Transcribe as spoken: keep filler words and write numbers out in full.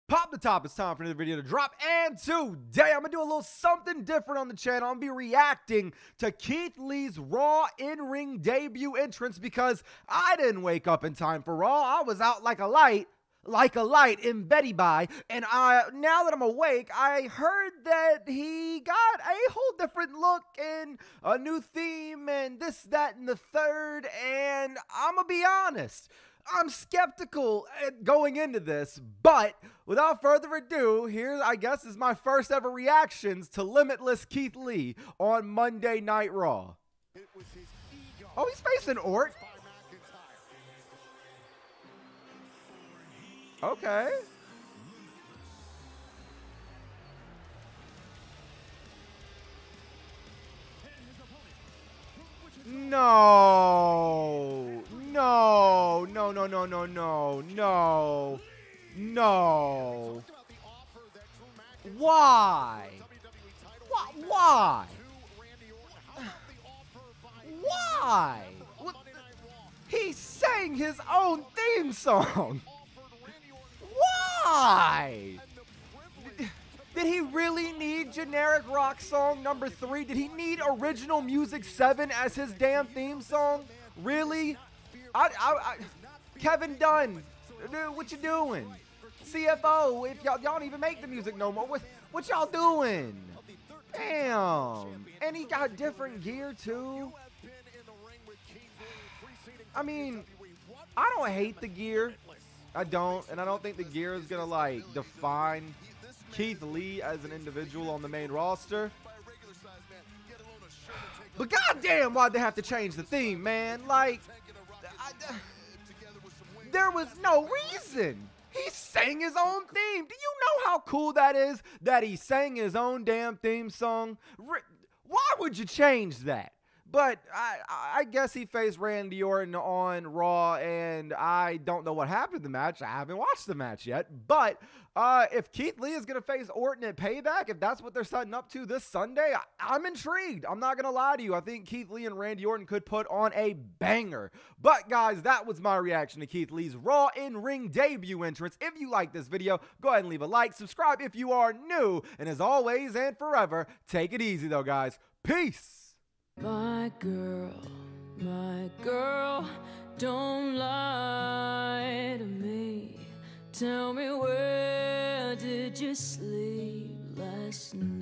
Pop the top, it's time for another video to drop, and today I'm gonna do a little something different on the channel. I'm gonna be reacting to Keith Lee's Raw in-ring debut entrance because I didn't wake up in time for Raw. I was out like a light, like a light in Betty Bye, and I, now that I'm awake, I heard that he got a whole different look and a new theme and this, that, and the third, and I'm gonna be honest, I'm skeptical going into this, but without further ado, here I guess is my first ever reactions to Limitless Keith Lee on Monday Night Raw. Oh, he's facing Orton? Okay. No. No. No, no, no, no, no. No. No. Why? Why? Why? Why? What? He sang his own theme song. Why? Did he really need generic rock song number three? Did he need original music seven as his damn theme song? Really? I, I, I, Kevin Dunn, dude, what you doing? C F O, if y'all y'all don't even make the music no more. What what y'all doing? Damn. And he got different gear too. I mean, I don't hate the gear. I don't, and I don't think the gear is gonna like define Keith Lee as an individual on the main roster. But goddamn, why'd they have to change the theme, man? Like, I, there was no reason. He sang his own theme. Do you know how cool that is? That he sang his own damn theme song? Why would you change that? But I, I guess he faced Randy Orton on Raw, and I don't know what happened in the match. I haven't watched the match yet. But uh, if Keith Lee is going to face Orton at Payback, if that's what they're setting up to this Sunday, I, I'm intrigued. I'm not going to lie to you. I think Keith Lee and Randy Orton could put on a banger. But, guys, that was my reaction to Keith Lee's Raw in-ring debut entrance. If you like this video, go ahead and leave a like. Subscribe if you are new. And as always and forever, take it easy, though, guys. Peace. My girl, my girl, don't lie to me. Tell me, where did you sleep last night?